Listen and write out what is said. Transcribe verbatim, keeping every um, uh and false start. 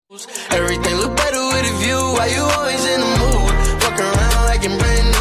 Everything look better with a view. Why you always in the mood? Fuck around like you're brand new.